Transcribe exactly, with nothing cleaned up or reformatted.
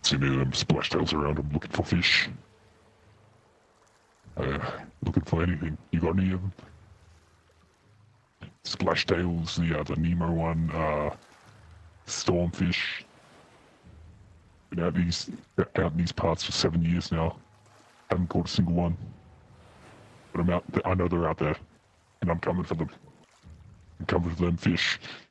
See any of them splash tails around. I'm looking for fish. Uh, looking for anything. You got any of them? Splash tails, the uh, the Nemo one. Uh, stormfish. Been out these out in these parts for seven years now. Haven't caught a single one. But I'm out. I know they're out there, and I'm coming for them. I'm coming for them fish.